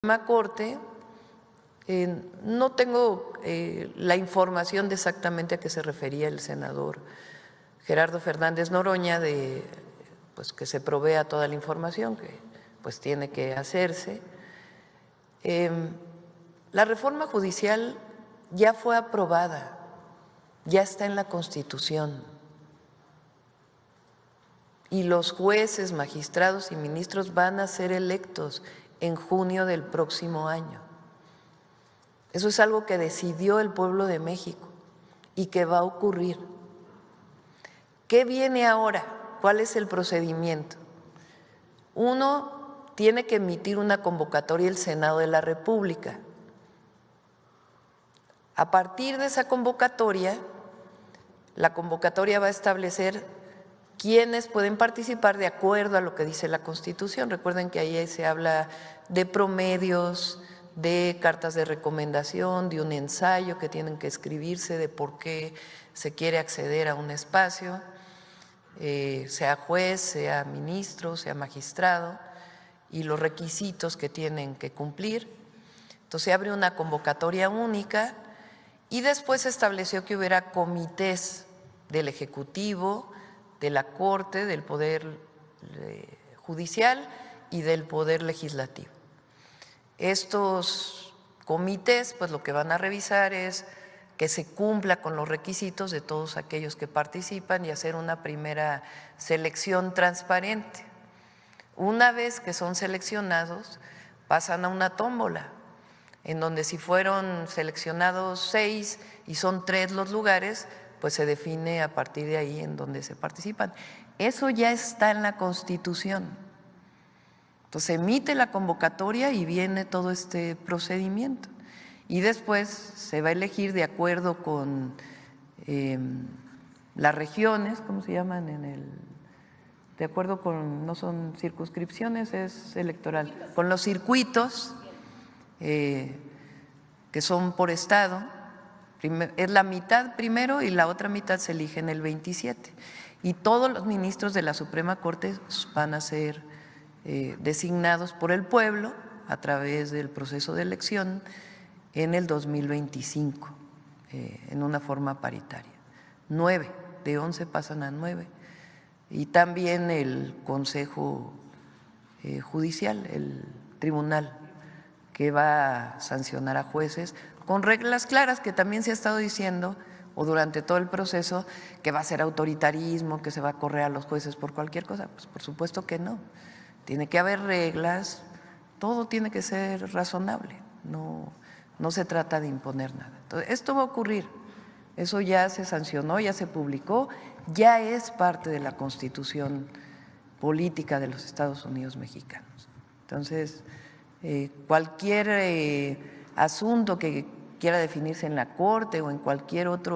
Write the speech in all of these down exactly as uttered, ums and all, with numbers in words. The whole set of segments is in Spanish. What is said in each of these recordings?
Suprema Corte, eh, no tengo eh, la información de exactamente a qué se refería el senador Gerardo Fernández Noroña, de pues que se provea toda la información que pues tiene que hacerse. Eh, la reforma judicial ya fue aprobada, ya está en la Constitución, y los jueces, magistrados y ministros van a ser electos en junio del próximo año. Eso es algo que decidió el pueblo de México y que va a ocurrir. ¿Qué viene ahora? ¿Cuál es el procedimiento? Uno tiene que emitir una convocatoria el Senado de la República. A partir de esa convocatoria, la convocatoria va a establecer quiénes pueden participar de acuerdo a lo que dice la Constitución. Recuerden que ahí se habla de promedios, de cartas de recomendación, de un ensayo que tienen que escribirse de por qué se quiere acceder a un espacio, eh, sea juez, sea ministro, sea magistrado, y los requisitos que tienen que cumplir. Entonces se abre una convocatoria única y después se estableció que hubiera comités del Ejecutivo, de la Corte, del Poder Judicial y del Poder Legislativo. Estos comités, pues lo que van a revisar es que se cumpla con los requisitos de todos aquellos que participan y hacer una primera selección transparente. Una vez que son seleccionados, pasan a una tómbola, en donde si fueron seleccionados seis y son tres los lugares, pues se define a partir de ahí en donde se participan. Eso ya está en la Constitución. Entonces se emite la convocatoria y viene todo este procedimiento. Y después se va a elegir de acuerdo con eh, las regiones, ¿cómo se llaman? En el, de acuerdo con, no son circunscripciones, es electoral, con los circuitos eh, que son por estado. Es la mitad primero y la otra mitad se elige en el veintisiete. Y todos los ministros de la Suprema Corte van a ser eh, designados por el pueblo a través del proceso de elección en el dos mil veinticinco, eh, en una forma paritaria. Nueve, de once pasan a nueve. Y también el Consejo eh, Judicial, el tribunal, que va a sancionar a jueces con reglas claras, que también se ha estado diciendo, o durante todo el proceso, que va a ser autoritarismo, que se va a correr a los jueces por cualquier cosa. Pues por supuesto que no. Tiene que haber reglas, todo tiene que ser razonable, no, no se trata de imponer nada. Entonces, esto va a ocurrir, eso ya se sancionó, ya se publicó, ya es parte de la Constitución política de los Estados Unidos mexicanos. Entonces, eh, cualquier eh, asunto que quiera definirse en la Corte o en cualquier otra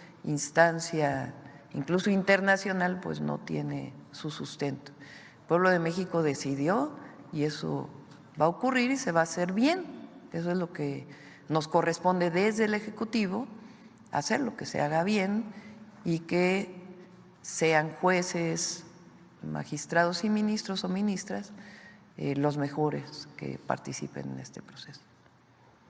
instancia, incluso internacional, pues no tiene su sustento. El pueblo de México decidió y eso va a ocurrir y se va a hacer bien. Eso es lo que nos corresponde desde el Ejecutivo, hacer lo que se haga bien y que sean jueces, magistrados y ministros o ministras eh, los mejores que participen en este proceso.